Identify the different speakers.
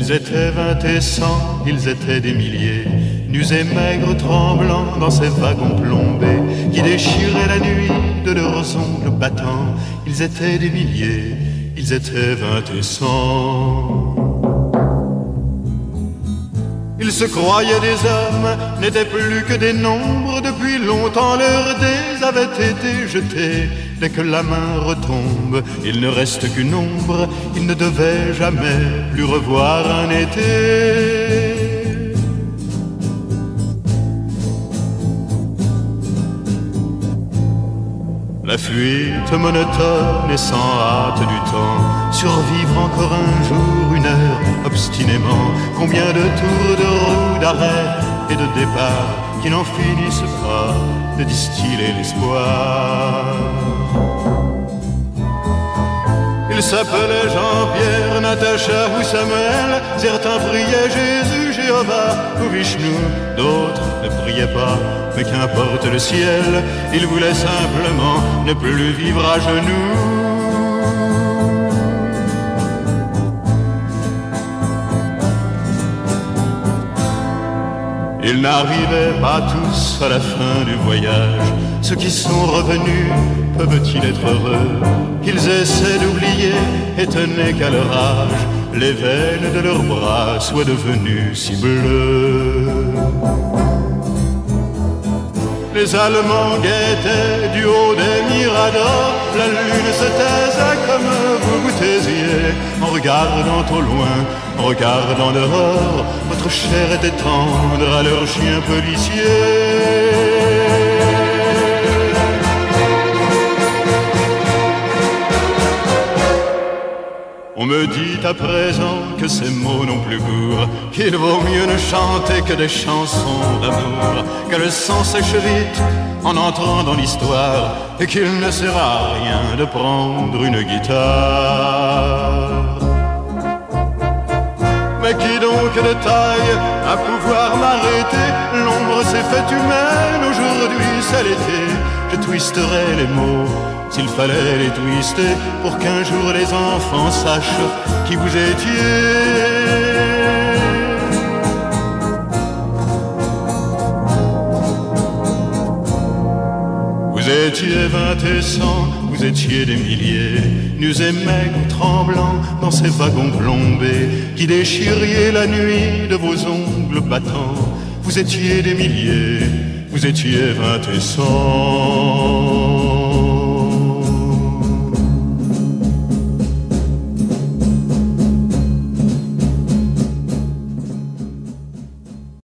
Speaker 1: Ils étaient 20 et 100, ils étaient des milliers, nus et maigres tremblants dans ces wagons plombés qui déchiraient la nuit de leurs ongles battants. Ils étaient des milliers, ils étaient 20 et 100. Ils se croyaient des hommes, n'étaient plus que des nombres. Depuis longtemps leurs dés avaient été jetés. Dès que la main retombe, il ne reste qu'une ombre. Ils ne devaient jamais plus revoir un été. La fuite monotone et sans hâte du temps, survivre encore un jour, une heure, obstinément. Combien de tours de roue, d'arrêt et de départ qui n'en finissent pas de distiller l'espoir. Ils s'appelaient Jean-Pierre, Natacha ou Samuel. Certains priaient Jésus, Jéhovah ou Vishnu. D'autres ne priaient pas, mais qu'importe le ciel. Ils voulaient simplement ne plus vivre à genoux. Ils n'arrivaient pas tous à la fin du voyage. Ceux qui sont revenus, peuvent-ils être heureux? Qu'ils essaient d'oublier, étonnés qu'à leur âge, les veines de leurs bras soient devenues si bleues. Les Allemands guettaient du haut des miradors. La lune se taisait comme vous vous taisiez. En regardant au loin, en regardant dehors, votre chair était tendre à leurs chiens policiers. On me dit à présent que ces mots n'ont plus cours, qu'il vaut mieux ne chanter que des chansons d'amour, que le sang sèche vite en entrant dans l'histoire, et qu'il ne sert à rien de prendre une guitare. Mais qui donc de taille à pouvoir m'arrêter? L'ombre s'est faite humaine, aujourd'hui c'est l'été. Je twisterai les mots s'il fallait les twister, pour qu'un jour les enfants sachent qui vous étiez. Vous étiez 20 et 100, vous étiez des milliers, nus et maigres tremblants dans ces wagons plombés qui déchiriez la nuit de vos ongles battants. Vous étiez des milliers, vous étiez 20 et 100.